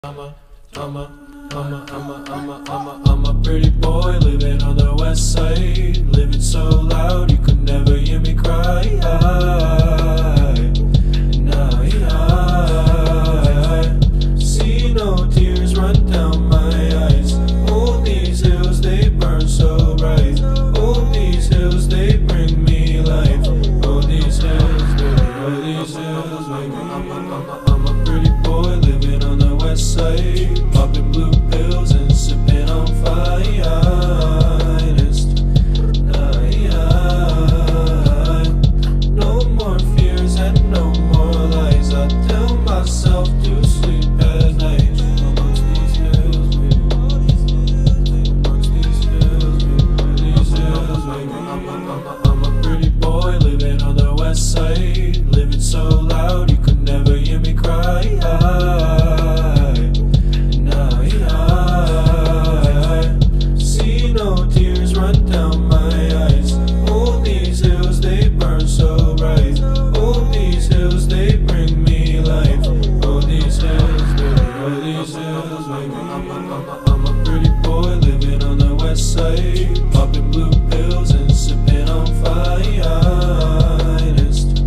I'm a pretty boy living on the west side, living so loud you could never hear me cry. And I see no tears run down my eyes. Oh, these hills, they burn so bright. Oh, these hills, they bring me life. Oh, these hills, baby, oh, these hills, baby. I'm a pretty boy living on the west side, popping blue pills and sipping on finest. No more fears and no more lies. I tell myself to sleep at night. Amongst these hills, amongst these hills, these hills, baby. I'm a pretty boy living on the west side, living so loud you could never hear me cry. See no tears run down my eyes. Oh, these hills, they burn so bright. Oh, these hills, they bring me life. Oh, these hills, baby, oh, these hills, baby. I'm a pretty boy living on the west side, popping blue pills and sipping on finest.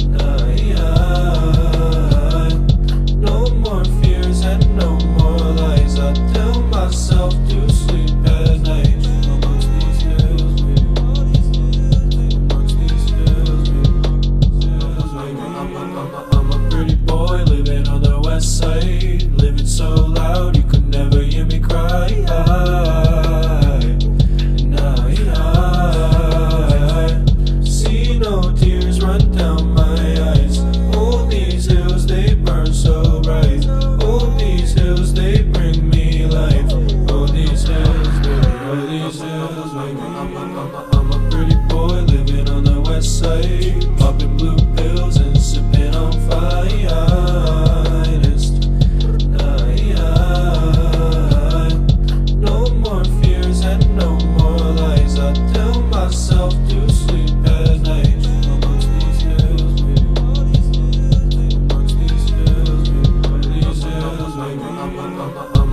No more fears and no more lies. I tell myself to sleep at night. Amongst these hills, amongst these hills, I'm a pretty boy living on the west side, living so loud you could never hear me cry. And I see no tears run down my eyes. Oh, these hills, they burn so bright. Oh, these hills, they bring me life. Oh, these hills, baby, oh, these hills, baby. I'm a pretty boy living on the west side, popping blue pills and sipping on finest. No more fears and no more lies. I tell myself to sleep at night. Amongst these hills, amongst these hills, these hills, baby.